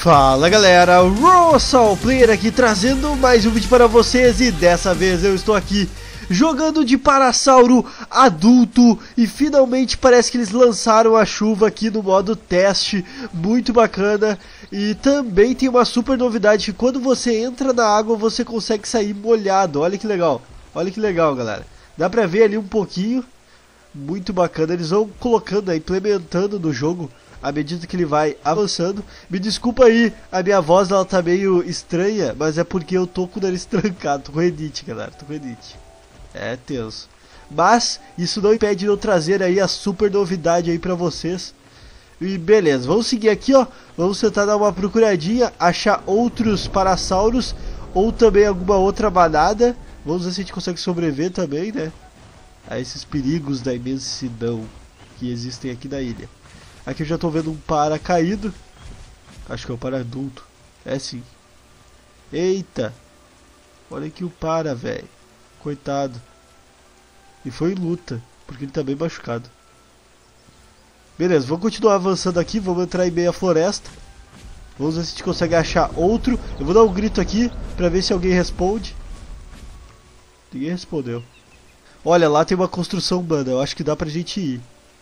Fala galera, Russell Player aqui trazendo mais um vídeo para vocês e dessa vez eu estou aqui jogando de Parasauro adulto e finalmente parece que eles lançaram a chuva aqui no modo teste, muito bacana. E também tem uma super novidade que quando você entra na água você consegue sair molhado, olha que legal galera, dá pra ver ali um pouquinho, muito bacana, eles vão colocando, implementando no jogo à medida que ele vai avançando. Me desculpa aí, a minha voz ela tá meio estranha, mas é porque eu tô com o nariz trancado, tô com renite galera, tô com renite. É tenso. Mas isso não impede de eu trazer aí a super novidade aí pra vocês. E beleza, vamos seguir aqui ó. Vamos tentar dar uma procuradinha, achar outros Parasauros ou também alguma outra manada. Vamos ver se a gente consegue sobreviver também, né, a esses perigos da imensidão que existem aqui na ilha. Aqui eu já tô vendo um para caído. Acho que é o para adulto. É sim. Eita. Olha aqui o para, velho. Coitado. E foi em luta, porque ele tá bem machucado. Beleza, vamos continuar avançando aqui. Vamos entrar em meia floresta. Vamos ver se a gente consegue achar outro. Eu vou dar um grito aqui pra ver se alguém responde. Ninguém respondeu. Olha, lá tem uma construção humana. Eu acho que dá pra gente ir.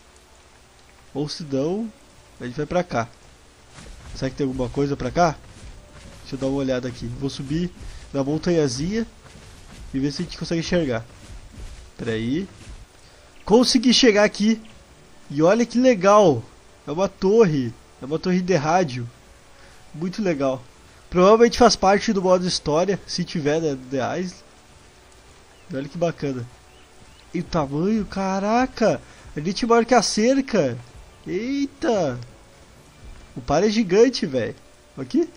Ou se não, a gente vai pra cá. Será que tem alguma coisa pra cá? Deixa eu dar uma olhada aqui. Vou subir na montanhazinha e ver se a gente consegue enxergar. Pera aí. Consegui chegar aqui. E olha que legal. É uma torre. É uma torre de rádio. Muito legal. Provavelmente faz parte do modo história. Se tiver, né, The Isle. Olha que bacana. E o tamanho, caraca. A gente marca a cerca. Eita. O par é gigante, velho. Aqui.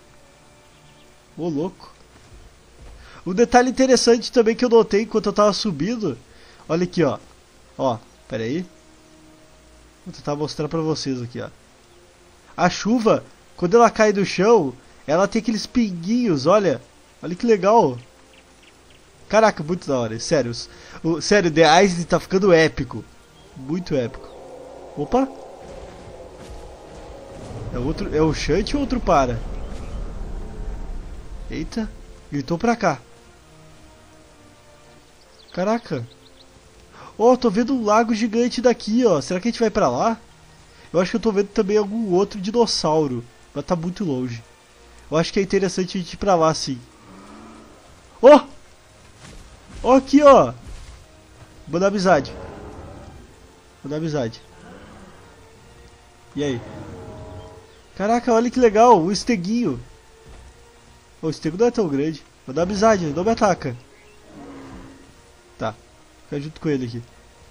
Ô, louco. Um detalhe interessante também que eu notei enquanto eu tava subindo. Olha aqui, ó. Ó, pera aí. Vou tentar mostrar pra vocês aqui, ó. A chuva, quando ela cai do chão, ela tem aqueles pinguinhos, olha. Olha que legal. Caraca, muito da hora. Sério, sério, The Isle tá ficando épico. Muito épico. Opa. É o Shunt ou outro para? Eita. Gritou pra cá. Caraca. Oh, tô vendo um lago gigante daqui, ó. Será que a gente vai pra lá? Eu acho que eu tô vendo também algum outro dinossauro. Mas tá muito longe. Eu acho que é interessante a gente ir pra lá, sim. Oh! Ó aqui, ó. Vou dar amizade. Vou dar amizade. E aí? Caraca, olha que legal. O esteguinho. O estego não é tão grande. Vou dar amizade, não me ataca. Tá. Fica junto com ele aqui.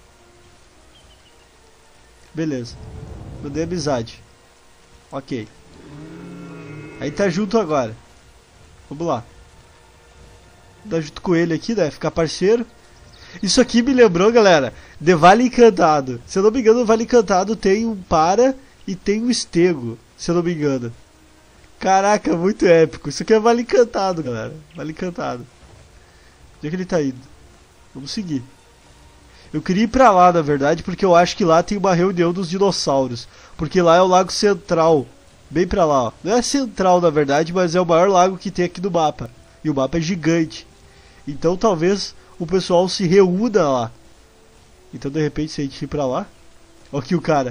Beleza. Mandei amizade. Ok. Aí tá junto agora. Vamos lá. Vou dar junto com ele aqui, né? Ficar parceiro. Isso aqui me lembrou, galera, de Vale Encantado. Se eu não me engano, no Vale Encantado tem um para e tem um estego. Se eu não me engano. Caraca, muito épico. Isso aqui é Vale Encantado, galera. Vale Encantado. Onde é que ele tá indo? Vamos seguir. Eu queria ir pra lá, na verdade, porque eu acho que lá tem uma reunião dos dinossauros. Porque lá é o Lago Central. Bem pra lá, ó. Não é central, na verdade, mas é o maior lago que tem aqui no mapa. E o mapa é gigante. Então talvez o pessoal se reúna lá. Então de repente se a gente ir pra lá. Ó aqui o cara.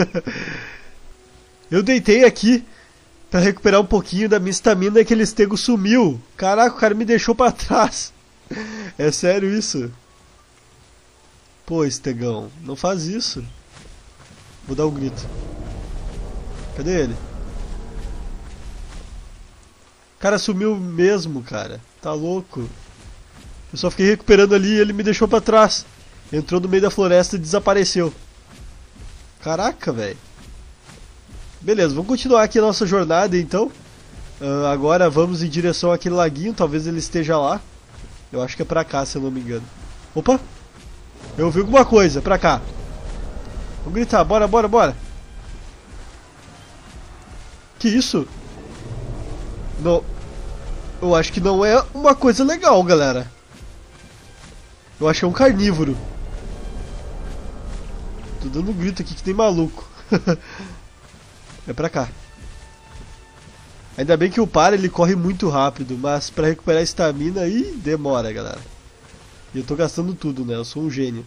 Eu deitei aqui pra recuperar um pouquinho da minha estamina e aquele estego sumiu. Caraca, o cara me deixou pra trás. É sério isso? Pô, estegão, não faz isso. Vou dar um grito. Cadê ele? O cara sumiu mesmo, cara. Tá louco. Eu só fiquei recuperando ali e ele me deixou pra trás. Entrou no meio da floresta e desapareceu. Caraca, velho. Beleza, vamos continuar aqui a nossa jornada então. Agora vamos em direção àquele laguinho. Talvez ele esteja lá. Eu acho que é pra cá, se eu não me engano. Opa! Eu ouvi alguma coisa, pra cá. Vamos gritar, bora, bora, bora. Que isso? Não. Eu acho que não é uma coisa legal, galera. Eu acho que é um carnívoro. Tô dando um grito aqui que tem maluco. É pra cá. Ainda bem que o Para ele corre muito rápido, mas pra recuperar a estamina aí demora, galera. E eu tô gastando tudo, né? Eu sou um gênio.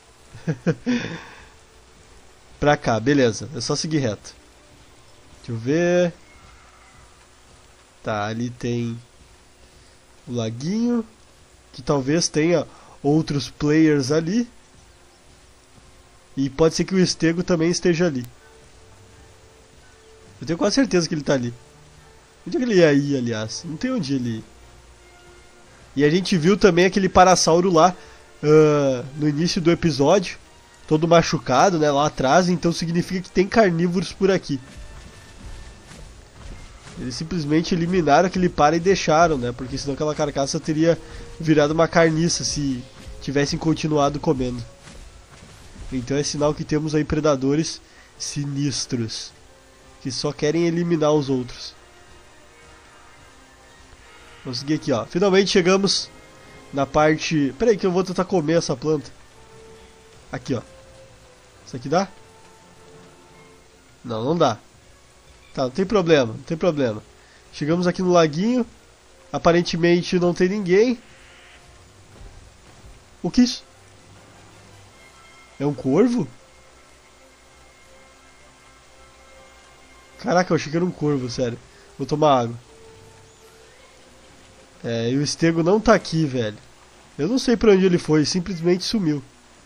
Pra cá, beleza. É só seguir reto. Deixa eu ver. Tá, ali tem o laguinho, que talvez tenha outros players ali. E pode ser que o Estego também esteja ali. Eu tenho quase certeza que ele tá ali. Onde é que ele ia ir, aliás? Não tem onde ele ir. E a gente viu também aquele Parasauro lá no início do episódio, todo machucado, né, lá atrás, então significa que tem carnívoros por aqui. Eles simplesmente eliminaram aquele Para e deixaram, né, porque senão aquela carcaça teria virado uma carniça se tivessem continuado comendo. Então é sinal que temos aí predadores sinistros, que só querem eliminar os outros. Vamos seguir aqui, ó. Finalmente chegamos na parte... Pera aí que eu vou tentar comer essa planta. Aqui, ó. Isso aqui dá? Não, não dá. Tá, não tem problema, não tem problema. Chegamos aqui no laguinho. Aparentemente não tem ninguém. O que é isso? É um corvo? Caraca, eu achei que era um corvo, sério. Vou tomar água. E o Estego não tá aqui, velho. Eu não sei pra onde ele foi, simplesmente sumiu.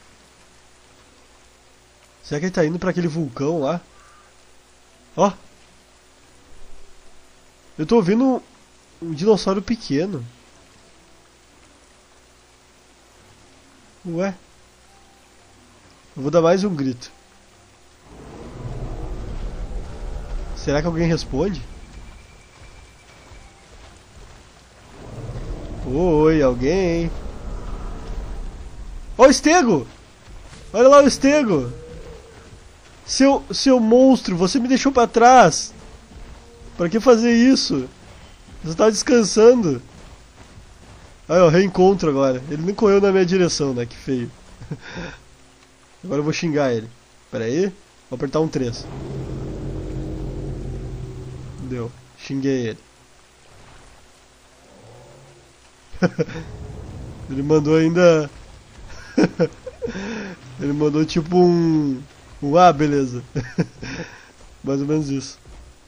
Será que ele tá indo pra aquele vulcão lá? Ó! Eu tô ouvindo um dinossauro pequeno. Ué? Eu vou dar mais um grito. Será que alguém responde? Oi, alguém? Ó o Estego! Olha lá o Estego! Seu monstro, você me deixou pra trás! Pra que fazer isso? Você tava descansando. Aí, ó, reencontro agora. Ele nem correu na minha direção, né? Que feio. Agora eu vou xingar ele. Pera aí. Vou apertar um 3. Deu. Xinguei ele. Ele mandou ainda... Ele mandou tipo um... Ah, beleza. Mais ou menos isso.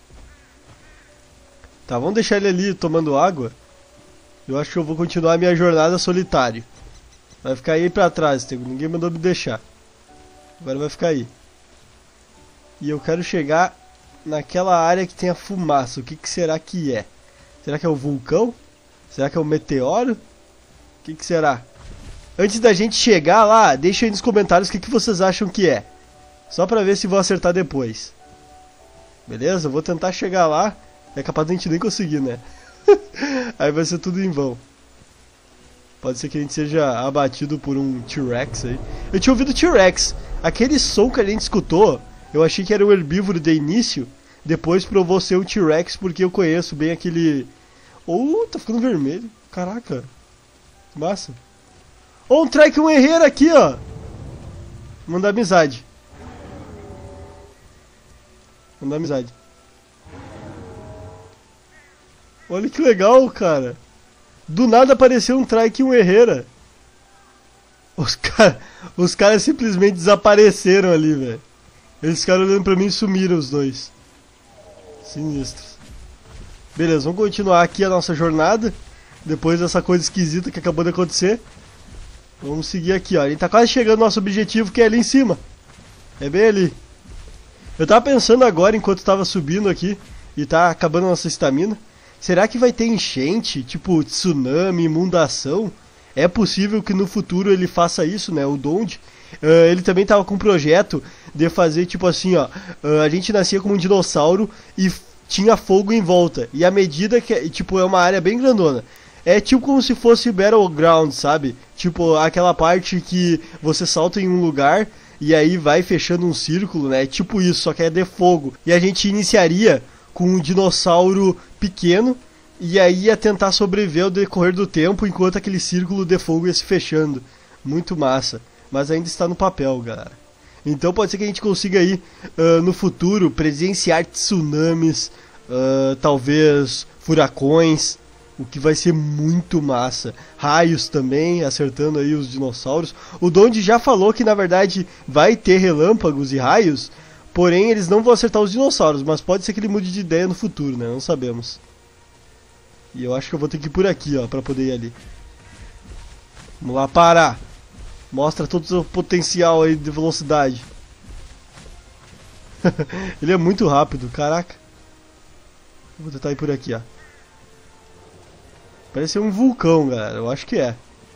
Tá, vamos deixar ele ali tomando água. Eu acho que eu vou continuar a minha jornada solitário. Vai ficar aí pra trás, ninguém mandou me deixar. Agora vai ficar aí. E eu quero chegar naquela área que tem a fumaça. O que será que é? Será que é o vulcão? Será que é o meteoro? O que será? Antes da gente chegar lá, deixa aí nos comentários o que vocês acham que é. Só pra ver se vou acertar depois. Beleza? Eu vou tentar chegar lá. É capaz de a gente nem conseguir, né? Aí vai ser tudo em vão. Pode ser que a gente seja abatido por um T-Rex aí. Eu tinha ouvido T-Rex. Aquele som que a gente escutou, eu achei que era um herbívoro de início. Depois provou ser um T-Rex porque eu conheço bem aquele... tá ficando vermelho. Caraca. Massa. Um Trike, um herreiro aqui, ó. Mandar amizade. Mandar amizade. Olha que legal, cara. Do nada apareceu um Trike e um Herrera. Os caras simplesmente desapareceram ali, velho. Eles ficaram olhando pra mim e sumiram os dois. Sinistros. Beleza, vamos continuar aqui a nossa jornada. Depois dessa coisa esquisita que acabou de acontecer. Vamos seguir aqui, ó. A gente tá quase chegando no nosso objetivo, que é ali em cima. É bem ali. Eu tava pensando agora, enquanto tava subindo aqui, e tá acabando a nossa estamina. Será que vai ter enchente, tipo tsunami, inundação? É possível que no futuro ele faça isso, né? O Donde. Ele também tava com um projeto de fazer tipo assim, ó. A gente nascia como um dinossauro e tinha fogo em volta. E à medida que, tipo, é uma área bem grandona. É tipo como se fosse Battleground, sabe? Tipo, aquela parte que você salta em um lugar e aí vai fechando um círculo, né? Tipo isso, só que é de fogo. E a gente iniciaria com um dinossauro pequeno e aí ia tentar sobreviver ao decorrer do tempo enquanto aquele círculo de fogo ia se fechando. Muito massa. Mas ainda está no papel, galera. Então pode ser que a gente consiga aí no futuro presenciar tsunamis, talvez furacões, o que vai ser muito massa. Raios também, acertando aí os dinossauros. O Donde já falou que na verdade vai ter relâmpagos e raios, porém eles não vão acertar os dinossauros, mas pode ser que ele mude de ideia no futuro, né? Não sabemos. E eu acho que eu vou ter que ir por aqui, ó, pra poder ir ali. Vamos lá, para! Mostra todo o seu potencial aí de velocidade. Ele é muito rápido, caraca. Vou tentar ir por aqui, ó. Parece ser um vulcão, galera. Eu acho que é.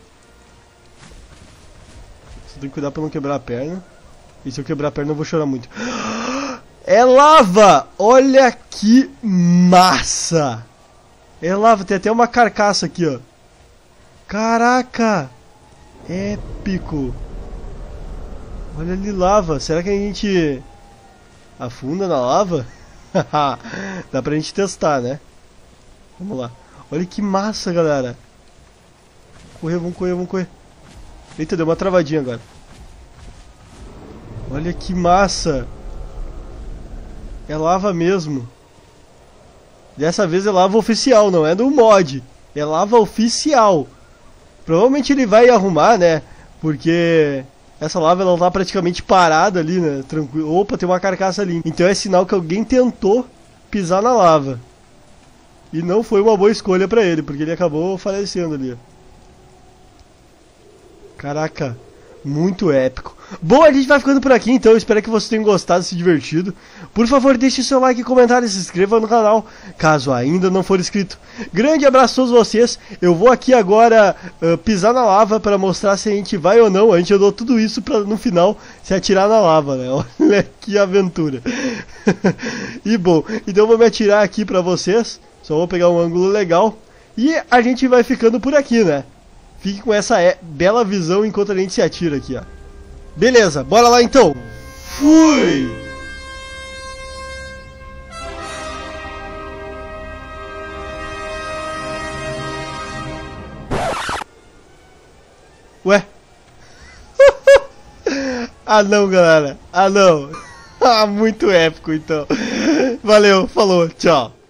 Só tem que cuidar pra não quebrar a perna. E se eu quebrar a perna eu vou chorar muito. É lava! Olha que massa! É lava, tem até uma carcaça aqui, ó. Caraca! Épico! Olha ali, lava. Será que a gente afunda na lava? Dá pra gente testar, né? Vamos lá. Olha que massa, galera. Correr, vamos correr, vamos correr. Eita, deu uma travadinha agora. Olha que massa. É lava mesmo. Dessa vez é lava oficial, não é do mod. É lava oficial. Provavelmente ele vai arrumar, né? Porque essa lava ela tá praticamente parada ali, né? Tranquilo. Opa, tem uma carcaça ali. Então é sinal que alguém tentou pisar na lava. E não foi uma boa escolha pra ele, porque ele acabou falecendo ali. Caraca, muito épico. Bom, a gente vai ficando por aqui, então. Espero que vocês tenham gostado, se divertido. Por favor, deixe seu like, comentário e se inscreva no canal, caso ainda não for inscrito. Grande abraço a todos vocês. Eu vou aqui agora pisar na lava para mostrar se a gente vai ou não. A gente andou tudo isso para no final se atirar na lava, né? Olha que aventura. E bom, então eu vou me atirar aqui para vocês. Só vou pegar um ângulo legal. E a gente vai ficando por aqui, né? Fique com essa bela visão enquanto a gente se atira aqui, ó. Beleza, bora lá então. Fui! Ué? Ah não, galera. Ah não. Ah, muito épico então. Valeu, falou, tchau.